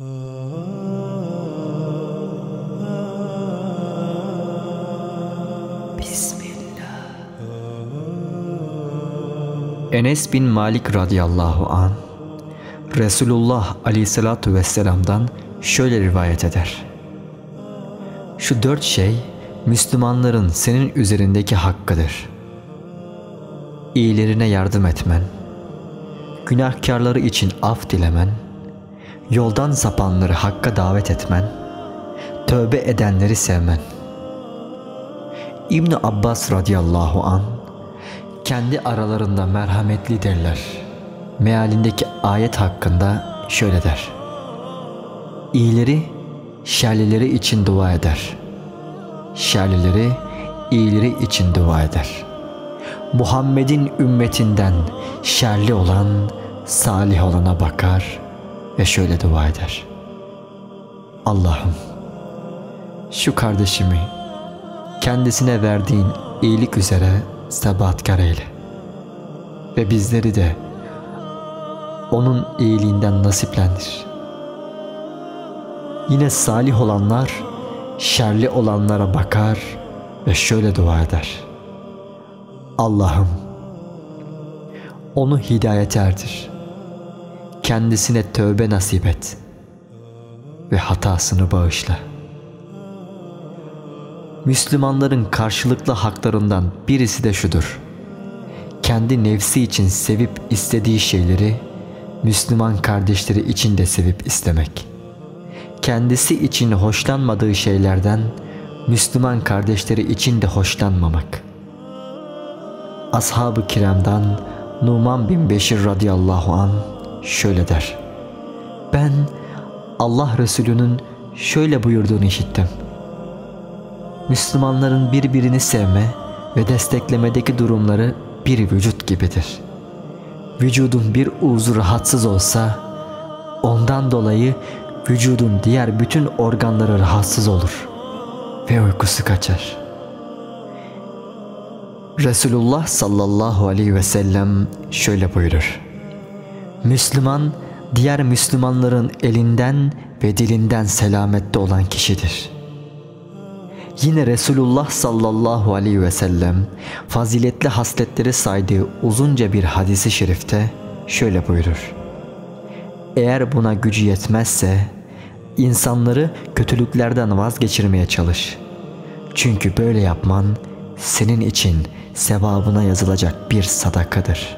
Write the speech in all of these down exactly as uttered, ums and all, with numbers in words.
Bismillah. Enes bin Malik radıyallahu an Resulullah aleyhissalatu vesselam'dan şöyle rivayet eder: şu dört şey Müslümanların senin üzerindeki hakkıdır. İyilerine yardım etmen, günahkarları için af dilemen, yoldan sapanları hakka davet etmen, tövbe edenleri sevmen. İbn Abbas radıyallahu an kendi aralarında merhametlidirler mealindeki ayet hakkında şöyle der: İyileri şerlileri için dua eder, şerlileri iyileri için dua eder. Muhammed'in ümmetinden şerli olan salih olana bakar ve şöyle dua eder: Allah'ım şu kardeşimi kendisine verdiğin iyilik üzere sebatkar eyle ve bizleri de onun iyiliğinden nasiplendir. Yine salih olanlar şerli olanlara bakar ve şöyle dua eder: Allah'ım onu hidayete erdir, kendisine tövbe nasip et ve hatasını bağışla. Müslümanların karşılıklı haklarından birisi de şudur: kendi nefsi için sevip istediği şeyleri Müslüman kardeşleri için de sevip istemek. Kendisi için hoşlanmadığı şeylerden Müslüman kardeşleri için de hoşlanmamak. Ashab-ı kiramdan Numan bin Beşir radıyallahu an şöyle der: ben Allah Resulü'nün şöyle buyurduğunu işittim: Müslümanların birbirini sevme ve desteklemedeki durumları bir vücut gibidir. Vücudun bir uzu rahatsız olsa ondan dolayı vücudun diğer bütün organları rahatsız olur ve uykusu kaçar. Resulullah sallallahu aleyhi ve sellem şöyle buyurur: Müslüman diğer Müslümanların elinden ve dilinden selamette olan kişidir. Yine Resulullah sallallahu aleyhi ve sellem faziletli hasletleri saydığı uzunca bir hadisi şerifte şöyle buyurur: eğer buna gücü yetmezse insanları kötülüklerden vazgeçirmeye çalış. Çünkü böyle yapman senin için sevabına yazılacak bir sadakadır.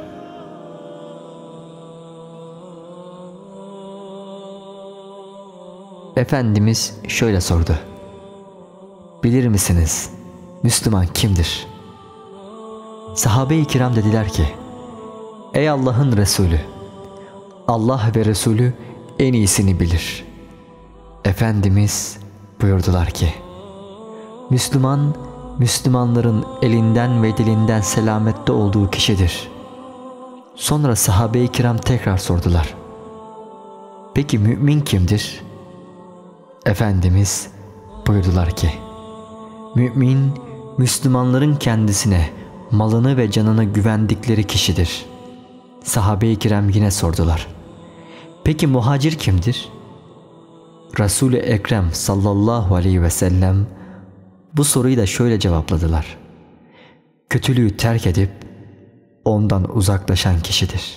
Efendimiz şöyle sordu: bilir misiniz Müslüman kimdir? Sahabe-i kiram dediler ki: ey Allah'ın Resulü, Allah ve Resulü en iyisini bilir. Efendimiz buyurdular ki: Müslüman, Müslümanların elinden ve dilinden selamette olduğu kişidir. Sonra sahabe-i kiram tekrar sordular: peki mümin kimdir? Efendimiz buyurdular ki: mümin, Müslümanların kendisine malını ve canını güvendikleri kişidir. Sahabe-i kiram yine sordular: peki muhacir kimdir? Resul-i Ekrem sallallahu aleyhi ve sellem bu soruyu da şöyle cevapladılar: kötülüğü terk edip ondan uzaklaşan kişidir.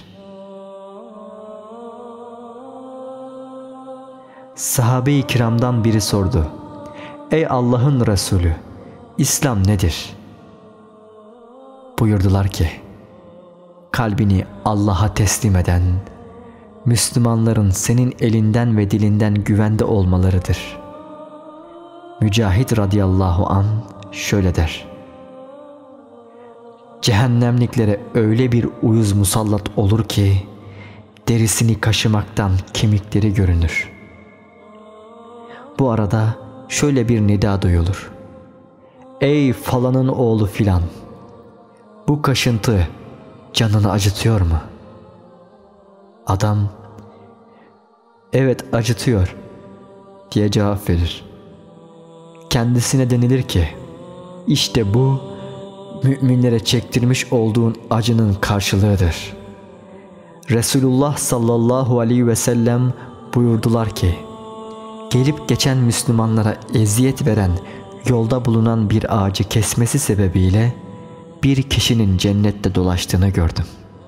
Sahabe-i kiramdan biri sordu: ey Allah'ın Resulü, İslam nedir? Buyurdular ki: kalbini Allah'a teslim eden, Müslümanların senin elinden ve dilinden güvende olmalarıdır. Mücahit radıyallahu an şöyle der: cehennemliklere öyle bir uyuz musallat olur ki derisini kaşımaktan kemikleri görünür. Bu arada şöyle bir nida duyulur: ey falanın oğlu filan, bu kaşıntı canını acıtıyor mu? Adam evet acıtıyor diye cevap verir. Kendisine denilir ki: işte bu müminlere çektirmiş olduğun acının karşılığıdır. Resulullah sallallahu aleyhi ve sellem buyurdular ki: gelip geçen Müslümanlara eziyet veren yolda bulunan bir ağacı kesmesi sebebiyle bir kişinin cennette dolaştığını gördüm.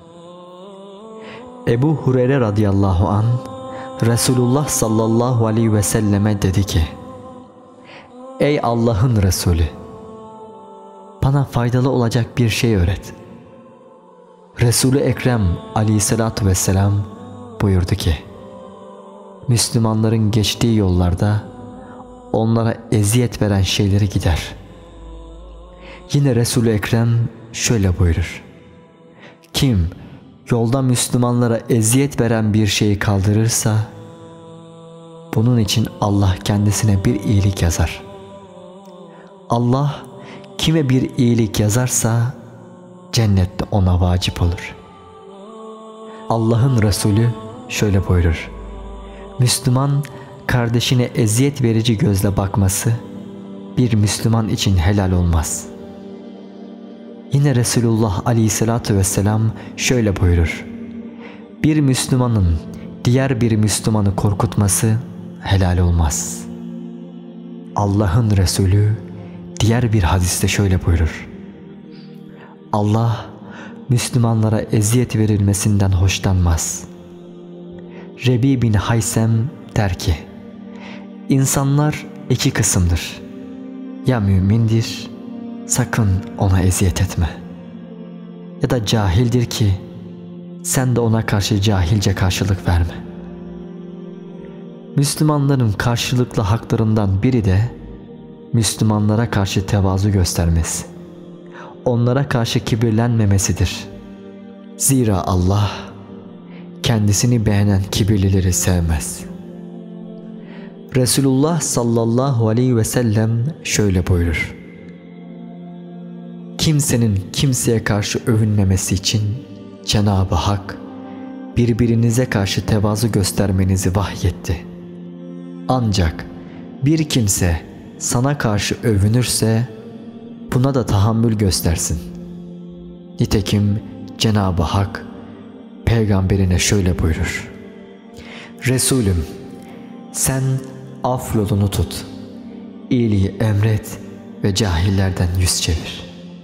Ebu Hureyre radıyallahu an Resulullah sallallahu aleyhi ve selleme dedi ki: Ey Allah'ın Resulü, bana faydalı olacak bir şey öğret. Resul-i Ekrem aleyhissalatu vesselam buyurdu ki: Müslümanların geçtiği yollarda onlara eziyet veren şeyleri gider. Yine Resul-i Ekrem şöyle buyurur: Kim yolda Müslümanlara eziyet veren bir şeyi kaldırırsa bunun için Allah kendisine bir iyilik yazar. Allah kime bir iyilik yazarsa cennette ona vacip olur. Allah'ın Resulü şöyle buyurur: Müslüman kardeşine eziyet verici gözle bakması bir Müslüman için helal olmaz. Yine Resulullah aleyhissalatu vesselam şöyle buyurur: Bir Müslümanın diğer bir Müslümanı korkutması helal olmaz. Allah'ın Resulü diğer bir hadiste şöyle buyurur: Allah Müslümanlara eziyet verilmesinden hoşlanmaz. Rebi bin Haysem der ki: İnsanlar iki kısımdır. Ya mümindir, sakın ona eziyet etme. Ya da cahildir ki sen de ona karşı cahilce karşılık verme. Müslümanların karşılıklı haklarından biri de Müslümanlara karşı tevazu göstermesi, onlara karşı kibirlenmemesidir. Zira Allah kendisini beğenen kibirlileri sevmez. Resulullah sallallahu aleyhi ve sellem şöyle buyurur: Kimsenin kimseye karşı övünmemesi için Cenab-ı Hak birbirinize karşı tevazu göstermenizi vahyetti. Ancak bir kimse sana karşı övünürse buna da tahammül göstersin. Nitekim Cenab-ı Hak peygamberine şöyle buyurur: Resulüm, sen af yolunu tut, iyiliği emret ve cahillerden yüz çevir.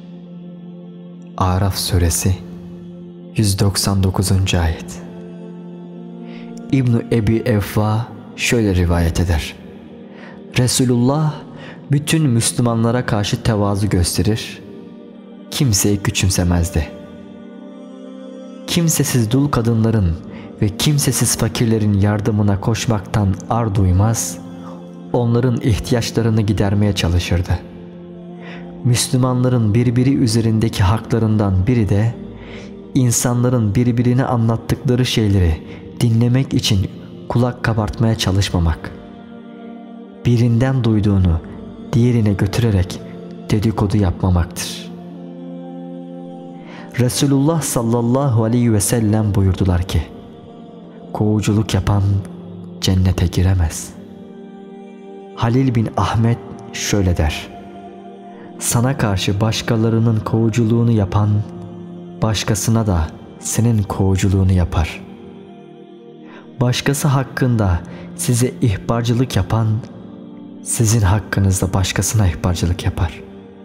Araf suresi yüz doksan dokuzuncu ayet. İbn-i Ebi Evfa şöyle rivayet eder: Resulullah bütün Müslümanlara karşı tevazu gösterir, kimseyi küçümsemezdi. Kimsesiz dul kadınların ve kimsesiz fakirlerin yardımına koşmaktan ar duymaz, onların ihtiyaçlarını gidermeye çalışırdı. Müslümanların birbiri üzerindeki haklarından biri de insanların birbirine anlattıkları şeyleri dinlemek için kulak kabartmaya çalışmamak. Birinden duyduğunu diğerine götürerek dedikodu yapmamaktır. Resulullah sallallahu aleyhi ve sellem buyurdular ki: Kovuculuk yapan cennete giremez. Halil bin Ahmet şöyle der: Sana karşı başkalarının kovuculuğunu yapan başkasına da senin kovuculuğunu yapar. Başkası hakkında size ihbarcılık yapan sizin hakkınızda başkasına ihbarcılık yapar.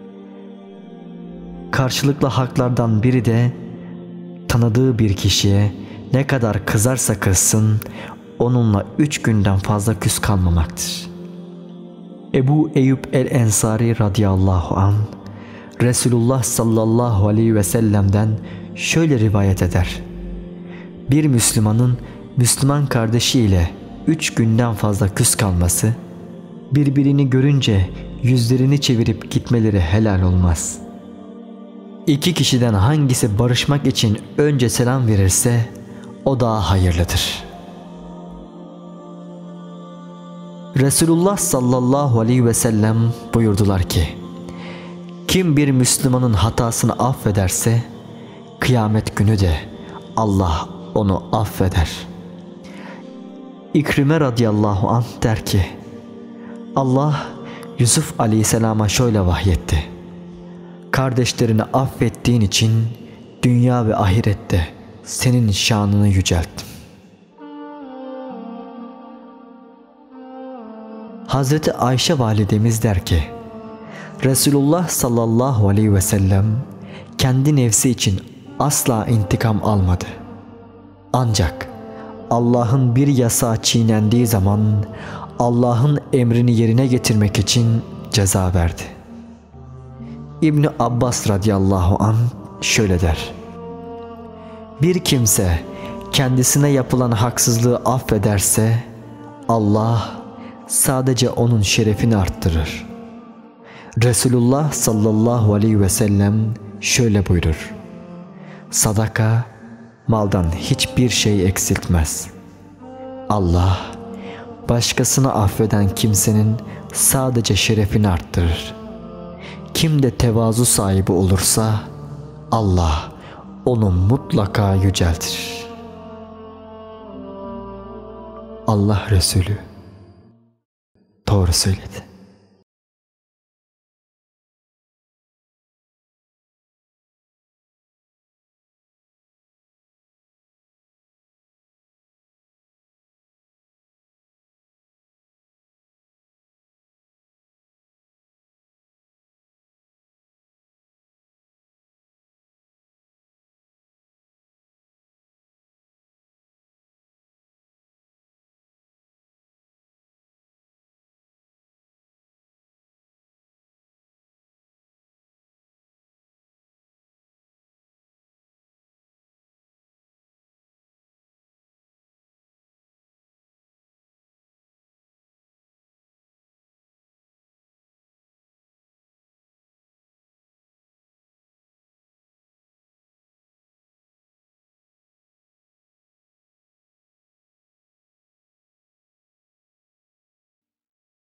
Karşılıklı haklardan biri de tanıdığı bir kişiye ne kadar kızarsa kızsın onunla üç günden fazla küs kalmamaktır. Ebu Eyyub el-Ensari radıyallahu anh Resulullah sallallahu aleyhi ve sellem'den şöyle rivayet eder: Bir Müslümanın Müslüman kardeşiyle üç günden fazla küs kalması, birbirini görünce yüzlerini çevirip gitmeleri helal olmaz. İki kişiden hangisi barışmak için önce selam verirse o daha hayırlıdır. Resulullah sallallahu aleyhi ve sellem buyurdular ki: Kim bir Müslümanın hatasını affederse kıyamet günü de Allah onu affeder. İkrime radıyallahu anh der ki: Allah Yusuf aleyhisselama şöyle vahyetti: Kardeşlerini affettiğin için dünya ve ahirette senin şanını yücelttim. Hazreti Ayşe validemiz der ki, Resulullah sallallahu aleyhi ve sellem kendi nefsi için asla intikam almadı. Ancak Allah'ın bir yasağı çiğnendiği zaman Allah'ın emrini yerine getirmek için ceza verdi. İbni Abbas radıyallahu anh şöyle der: Bir kimse kendisine yapılan haksızlığı affederse Allah sadece onun şerefini arttırır. Resulullah sallallahu aleyhi ve sellem şöyle buyurur: Sadaka maldan hiçbir şey eksiltmez. Allah başkasını affeden kimsenin sadece şerefini arttırır. Kim de tevazu sahibi olursa Allah onu mutlaka yüceltir. Allah Resulü doğru söyledi.